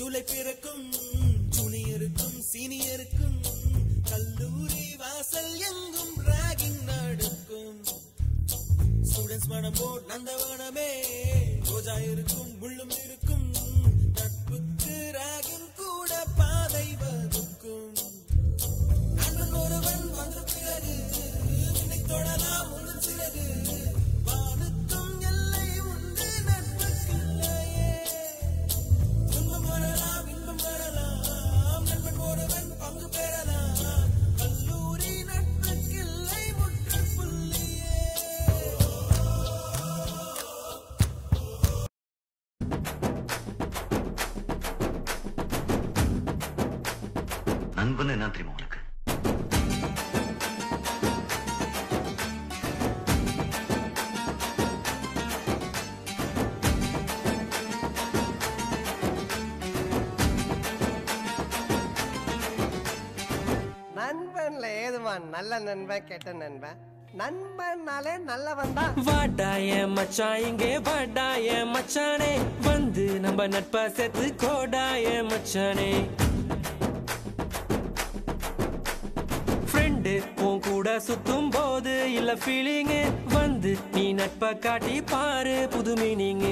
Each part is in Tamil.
ஜூலை பிறக்கும் ஜூனியருக்கும் சீனியருக்கும் கல்லூரி வாசல் எங்கும் ராகிங் நடக்கும். ஸ்டூடெண்ட்ஸ் மனம் போட் நந்தவனமே ரோஜா இருக்கும் முள்ளும் இருக்கும். நட்புக்கு ராகிங் கூட பாதை வகுக்கும். நண்பன் ஒருவன் வந்த பிறகு விண்ணை தொடலாம் ஒரு சிறகு. வானுக்கும் எல்லை உண்டு நட்புக்கில்லையே. துன்பம் வரலாம் இன்பம் வரலாம் நண்பன் ஒருவன் பங்கு பெறலாம். கல்லூரி நட்புக்கில்லை முற்றுப்புள்ளியே. நண்பன் என்ன தெரியுமா உனக்கு? நண்பன்ல ஏதுமா நல்ல நண்பன் கெட்ட நண்பன்? நண்பன்னாலே நல்லவன் தான். வாடாய மச்சான் இங்கே வாடாய மச்சானே, வந்து நம்ம நட்பா சேர்த்து கோடாய மச்சானே. ஃப்ரெண்டு உன் கூட சுத்தும் போது இல்ல ஃபீலிங்கு, வந்து நீ நட்பா காட்டி பாரு புது மீனிங்கு.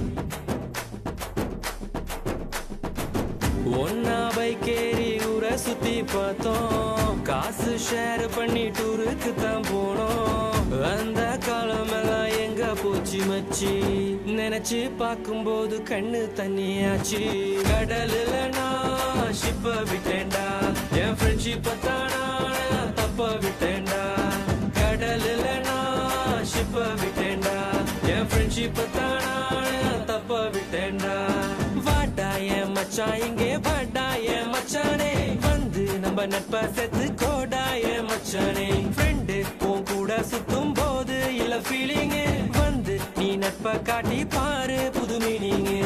ஒன்னா பைக்கேறி ஊரை சுத்தி பார்த்தோம், காசு ஷேர் பண்ணி டூருக்கு தான் போனோம். அந்த காலம் எல்லாம் எங்க போச்சு மச்சி, நினைச்சு பார்க்கும்போது கண்ணு தண்ணியாச்சு. கடலுல நான் ஷிப்ப விட்டேன்டா, என் ஃப்ரெண்ட்ஷிப்ப தானா தப்ப விட்டேன்டா. கடலுல நான் ஷிப்ப விட்டேன்டா, என் ஃப்ரெண்ட்ஷிப்ப தானா தப்ப விட்டேன்டா. வாடாய மச்சான் இங்கே வாடாய மச்சானே, வந்து நம்ம நட்பா சேர்த்து கோடாய மச்சானே. ஃப்ரெண்டு உன் கூட சுத்தும் போது இல்ல ஃபீலிங்கு, வந்து நீ நட்பா காட்டி பாரு புது மீனிங்கு.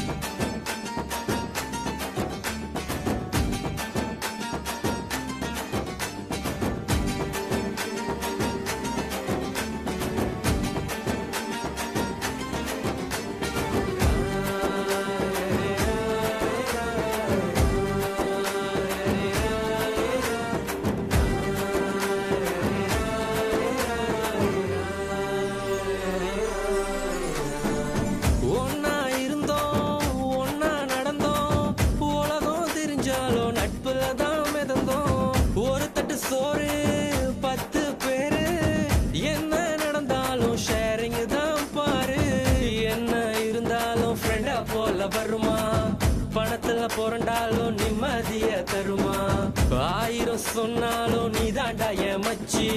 சோறு 10 பேரு, என்ன நடந்தாலும் ஷேரிங் தான் பாரு. என்ன இருந்தாலும் ஃப்ரெண்டா போல வருமா, பணத்துல புரண்டாலும் நிம்மதிய தருமா. 1000 சொன்னாலும் நீ தாண்டா என் மச்சி.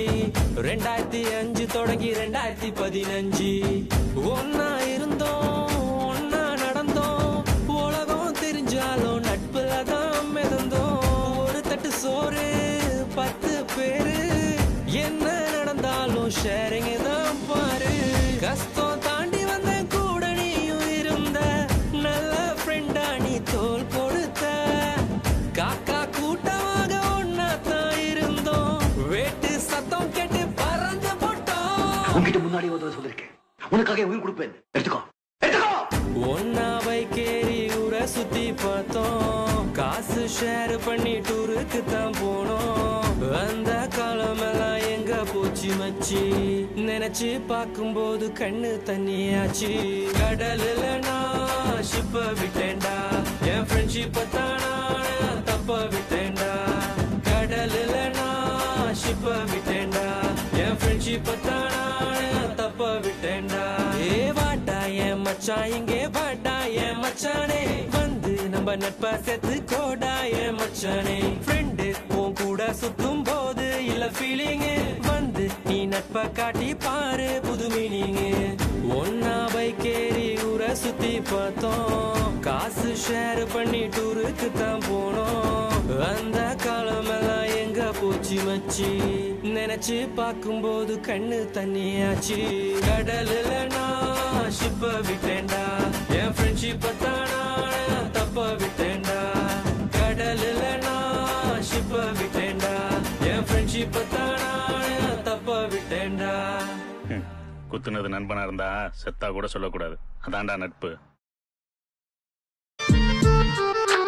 2005 தொடங்கி 2015 ஒன்னா இருந்தோம் ஒன்னா நடந்தோம். உலகம் தெரிஞ்சாலும் நட்புல தான் மிதந்தோம். ஒரு தட்டு சோறு 10 பேரு, என்ன நடந்தாலும் ஷேரிங் தான் பாரு. கஷ்டம் தாண்டி வந்த கூட நீயும் இருந்த, நல்ல ஃப்ரெண்டா நீ தோல் கொடுத்த. காக்கா கூட்டமாக ஒன்னா தான் இருந்தோம், வேட்டு சத்தம் கேட்டு பறந்து போட்டோம். உன்கிட்ட முன்னாடி ஒரு சொல்லிருக்கேன், உனக்காக உயிர் கொடுப்பேன், எடுத்துக்கோ எடுத்துக்கோ. ஒன்னா பைக்கேறி ஊரை சுத்தி பார்த்தோம், காசு ஷேர் பண்ணி டூருக்கு தான் போனோம். அந்த காலம் எல்லாம் எங்க போச்சு மச்சி, நினைச்சு பார்க்கும்போது கண்ணு தண்ணியாச்சு. கடலுல நான் ஷிப்ப விட்டேன்டா, என் ஃப்ரெண்ட்ஷிப்ப தானா தப்ப விட்டேன்டா. கடலுல நான் ஷிப்ப விட்டேன்டா, என் ஃப்ரெண்ட்ஷிப்ப தானா தப்ப விட்டேன்டா. ஏ வாடா என் மச்சான் இங்கே வாடா என் மச்சானே, வந்து நம்ம நட்பா சேர்த்து கோடா என் மச்சானே. ஃப்ரெண்டு உன் கூட சுத்தும் போது இல்ல ஃபீலிங்கு, வந்து நீ நட்பா காட்டி பாரு புது மீனிங்கு. ஒன்னா பைக்கேறி ஊரை சுத்தி பார்த்தோம், காசு ஷேர் பண்ணி டூருக்கு தான் போனோம். அந்த காலம் எல்லாம் எங்க போச்சு மச்சி, நினைச்சு பார்க்கும்போது கண்ணு தண்ணியாச்சு. கடலுல நான் ஷிப்ப விட்டேன்டா, என் ஃப்ரெண்ட்ஷிப்ப தானா தப்ப விட்டேன்டா. கடலுல நான் ஷிப்ப விட்டேன்டா, என் ஃப்ரெண்ட்ஷிப்ப தானா தப்ப விட்டேன்டா. குத்துனது நண்பனா இருந்தா செத்தா கூட சொல்லக்கூடாது, அதான்டா நட்பு.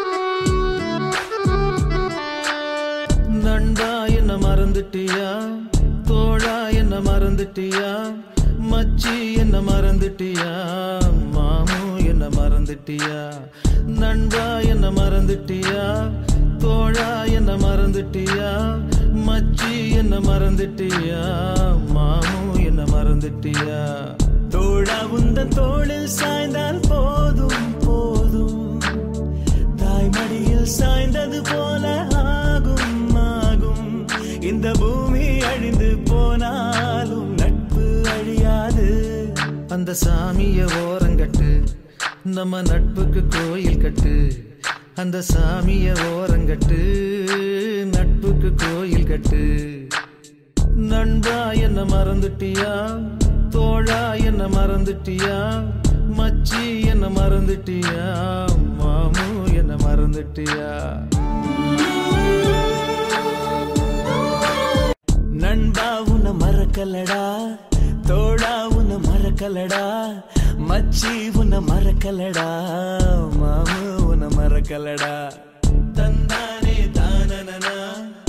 என்ன மறந்துட்டியா தோழா என்ன மறந்துட்டியா மச்சி என்ன மறந்துட்டியா மாமு என்ன மறந்துட்டியா நண்பா என்ன மறந்துட்டியா தோழா என்ன மறந்துட்டியா மச்சி என்ன மறந்துட்டியா மாமு என்ன மறந்துட்டியா தோழா உந்தன் தோளில் சாய்ந்தால் போதும் போதும் தாய்மடியில் சாய்ந்தது போல ஆகும் ஆகும் இந்த பூமி அழிந்து போனாலும் நட்பு அழியாது அந்த சாமிய ஓரங்கட்டு நம்ம நட்புக்கு கோயில் கட்டு அந்த சாமிய ஓரங்கட்டு நட்புக்கு கோயில் கட்டு நண்பா என்ன மறந்துட்டியா தோழா என்ன மறந்துட்டியா மச்சி என்ன மறந்துட்டியா மாமு என்ன மறந்துட்டியா நண்பா உன்னை மறக்கலடா தோழா உன்னை மறக்கலடா மச்சி உன்னை மறக்கலடா மாமு உன்னை மறக்கலடா தந்தானே தானனா